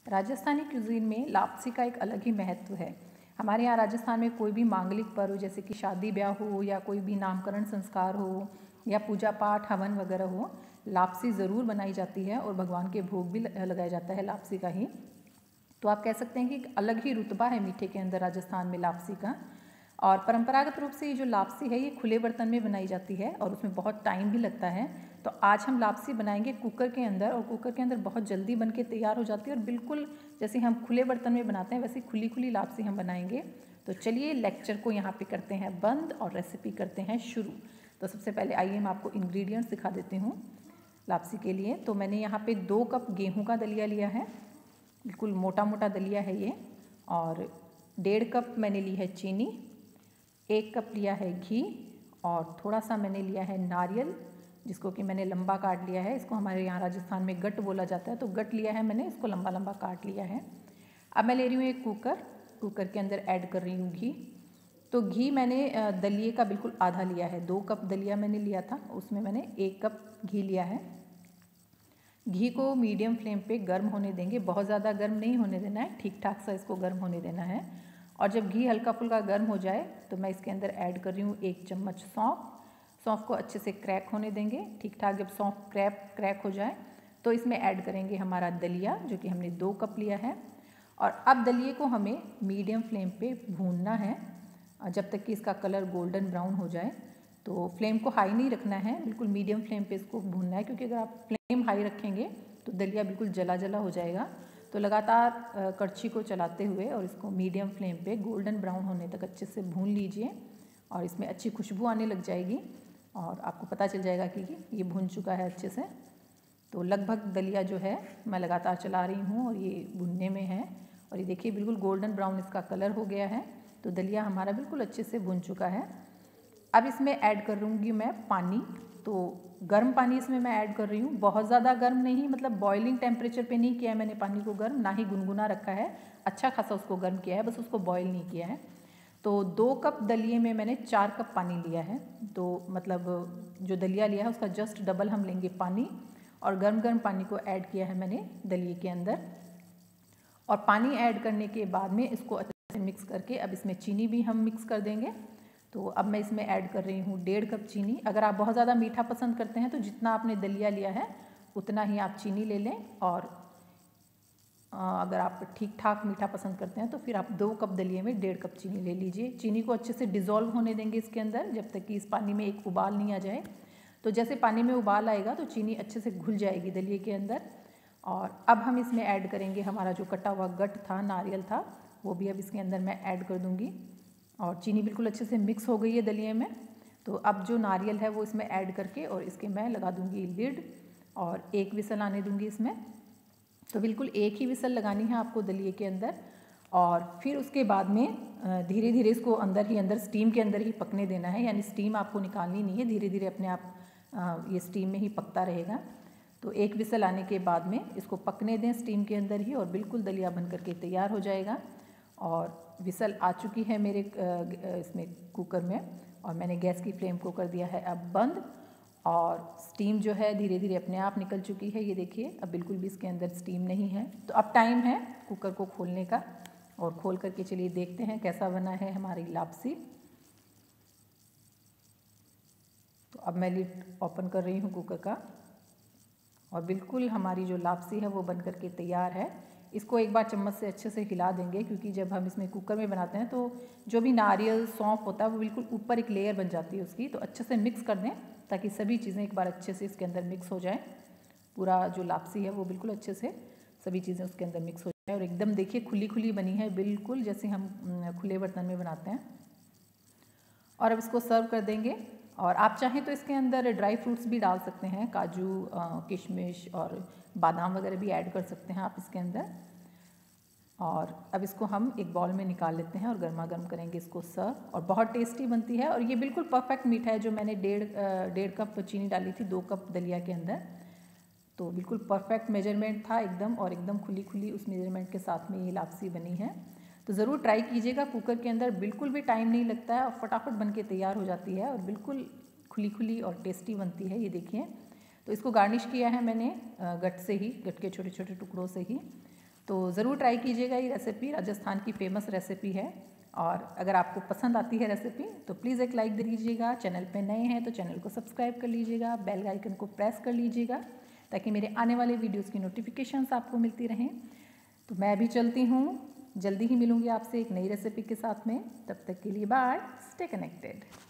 Rajasthani cuisine में लापसी का एक अलग ही महत्व है। हमारे यहाँ राजस्थान में कोई भी मांगलिक पर्व जैसे कि शादी ब्याह हो या कोई भी नामकरण संस्कार हो या पूजा पाठ हवन वगैरह हो, लापसी ज़रूर बनाई जाती है और भगवान के भोग भी लगाया जाता है लापसी का ही। तो आप कह सकते हैं कि एक अलग ही रुतबा है मीठे के अंदर राजस्थान में लापसी का। और परंपरागत रूप से ये जो लापसी है ये खुले बर्तन में बनाई जाती है और उसमें बहुत टाइम भी लगता है। तो आज हम लापसी बनाएंगे कुकर के अंदर, और कुकर के अंदर बहुत जल्दी बन के तैयार हो जाती है और बिल्कुल जैसे हम खुले बर्तन में बनाते हैं वैसे खुली खुली लापसी हम बनाएंगे। तो चलिए लेक्चर को यहाँ पे करते हैं बंद और रेसिपी करते हैं शुरू। तो सबसे पहले आइए मैं आपको इंग्रेडिएंट्स दिखा देती हूँ लापसी के लिए। तो मैंने यहाँ पे 2 कप गेहूँ का दलिया लिया है, बिल्कुल मोटा मोटा दलिया है ये। और 1.5 कप मैंने ली है चीनी, 1 कप लिया है घी और थोड़ा सा मैंने लिया है नारियल जिसको कि मैंने लंबा काट लिया है। इसको हमारे यहाँ राजस्थान में गट बोला जाता है, तो गट लिया है मैंने, इसको लंबा लंबा काट लिया है। अब मैं ले रही हूँ एक कुकर के अंदर ऐड कर रही हूँ घी। तो घी मैंने दलिए का बिल्कुल आधा लिया है। 2 कप दलिया मैंने लिया था, उसमें मैंने 1 कप घी लिया है। घी को मीडियम फ्लेम पे गर्म होने देंगे, बहुत ज़्यादा गर्म नहीं होने देना है, ठीक ठाक सा इसको गर्म होने देना है। और जब घी हल्का फुल्का गर्म हो जाए तो मैं इसके अंदर ऐड कर रही हूँ 1 चम्मच सौंफ को अच्छे से क्रैक होने देंगे। ठीक ठाक जब सौंफ क्रैक हो जाए तो इसमें ऐड करेंगे हमारा दलिया जो कि हमने 2 कप लिया है। और अब दलिए को हमें मीडियम फ्लेम पे भूनना है जब तक कि इसका कलर गोल्डन ब्राउन हो जाए। तो फ्लेम को हाई नहीं रखना है, बिल्कुल मीडियम फ्लेम पे इसको भूनना है, क्योंकि अगर आप फ्लेम हाई रखेंगे तो दलिया बिल्कुल जला जला हो जाएगा। तो लगातार कड़छी को चलाते हुए और इसको मीडियम फ्लेम पे गोल्डन ब्राउन होने तक अच्छे से भून लीजिए और इसमें अच्छी खुशबू आने लग जाएगी और आपको पता चल जाएगा कि ये भून चुका है अच्छे से। तो लगभग दलिया जो है मैं लगातार चला रही हूँ और ये भुनने में है। और ये देखिए बिल्कुल गोल्डन ब्राउन इसका कलर हो गया है। तो दलिया हमारा बिल्कुल अच्छे से भुन चुका है। अब इसमें ऐड कर लूँगी मैं पानी। तो गर्म पानी इसमें मैं ऐड कर रही हूँ, बहुत ज़्यादा गर्म नहीं, मतलब बॉइलिंग टेम्परेचर पे नहीं किया है मैंने पानी को गर्म, ना ही गुनगुना रखा है, अच्छा खासा उसको गर्म किया है, बस उसको बॉयल नहीं किया है। तो 2 कप दलिए में मैंने 4 कप पानी लिया है। तो मतलब जो दलिया लिया है उसका जस्ट डबल हम लेंगे पानी, और गर्म गर्म पानी को ऐड किया है मैंने दलिए के अंदर। और पानी ऐड करने के बाद में इसको अच्छे से मिक्स करके अब इसमें चीनी भी हम मिक्स कर देंगे। तो अब मैं इसमें ऐड कर रही हूँ 1.5 कप चीनी। अगर आप बहुत ज़्यादा मीठा पसंद करते हैं तो जितना आपने दलिया लिया है उतना ही आप चीनी ले लें, और अगर आप ठीक ठाक मीठा पसंद करते हैं तो फिर आप 2 कप दलिए में 1.5 कप चीनी ले लीजिए। चीनी को अच्छे से डिज़ोल्व होने देंगे इसके अंदर जब तक कि इस पानी में एक उबाल नहीं आ जाए। तो जैसे पानी में उबाल आएगा तो चीनी अच्छे से घुल जाएगी दलिए के अंदर। और अब हम इसमें ऐड करेंगे हमारा जो कटा हुआ गट था, नारियल था, वो भी अब इसके अंदर मैं ऐड कर दूँगी। और चीनी बिल्कुल अच्छे से मिक्स हो गई है दलिए में। तो अब जो नारियल है वो इसमें ऐड करके और इसके मैं लगा दूँगी लिड और 1 विसल आने दूँगी इसमें। तो बिल्कुल 1 ही विसल लगानी है आपको दलिए के अंदर। और फिर उसके बाद में धीरे धीरे इसको अंदर ही अंदर स्टीम के अंदर ही पकने देना है, यानी स्टीम आपको निकालनी नहीं है, धीरे धीरे अपने आप ये स्टीम में ही पकता रहेगा। तो 1 विसल आने के बाद में इसको पकने दें स्टीम के अंदर ही और बिल्कुल दलिया बन करके तैयार हो जाएगा। और विसल आ चुकी है मेरे इसमें कुकर में, और मैंने गैस की फ्लेम को कर दिया है अब बंद, और स्टीम जो है धीरे धीरे अपने आप निकल चुकी है। ये देखिए अब बिल्कुल भी इसके अंदर स्टीम नहीं है। तो अब टाइम है कुकर को खोलने का, और खोल करके चलिए देखते हैं कैसा बना है हमारी लापसी। तो अब मैं लिड ओपन कर रही हूँ कुकर का, और बिल्कुल हमारी जो लापसी है वो बन करके तैयार है। इसको एक बार चम्मच से अच्छे से हिला देंगे, क्योंकि जब हम इसमें कुकर में बनाते हैं तो जो भी नारियल सौंफ होता है वो बिल्कुल ऊपर एक लेयर बन जाती है उसकी। तो अच्छे से मिक्स कर दें ताकि सभी चीज़ें एक बार अच्छे से इसके अंदर मिक्स हो जाए। पूरा जो लापसी है वो बिल्कुल अच्छे से सभी चीज़ें उसके अंदर मिक्स हो जाए, और एकदम देखिए खुली खुली बनी है बिल्कुल जैसे हम खुले बर्तन में बनाते हैं। और अब इसको सर्व कर देंगे। और आप चाहें तो इसके अंदर ड्राई फ्रूट्स भी डाल सकते हैं, काजू, किशमिश और बादाम वगैरह भी ऐड कर सकते हैं आप इसके अंदर। और अब इसको हम एक बाउल में निकाल लेते हैं और गर्मा गर्म करेंगे इसको सर्व, और बहुत टेस्टी बनती है। और ये बिल्कुल परफेक्ट मीठा है, जो मैंने 1.5 कप चीनी डाली थी 2 कप दलिया के अंदर, तो बिल्कुल परफेक्ट मेजरमेंट था एकदम, और एकदम खुली खुली उस मेजरमेंट के साथ में ये लापसी बनी है। तो ज़रूर ट्राई कीजिएगा, कुकर के अंदर बिल्कुल भी टाइम नहीं लगता है और फटाफट बन के तैयार हो जाती है और बिल्कुल खुली खुली और टेस्टी बनती है। ये देखिए, तो इसको गार्निश किया है मैंने गट से ही, गट के छोटे छोटे टुकड़ों से ही। तो ज़रूर ट्राई कीजिएगा। ये रेसिपी राजस्थान की फेमस रेसिपी है और अगर आपको पसंद आती है रेसिपी तो प्लीज़ एक लाइक दे दीजिएगा। चैनल पे नए हैं तो चैनल को सब्सक्राइब कर लीजिएगा, बेल आइकन को प्रेस कर लीजिएगा ताकि मेरे आने वाले वीडियोज़ की नोटिफिकेशंस आपको मिलती रहें। तो मैं भी चलती हूँ, जल्दी ही मिलूँगी आपसे एक नई रेसिपी के साथ में। तब तक के लिए बाय, स्टे कनेक्टेड।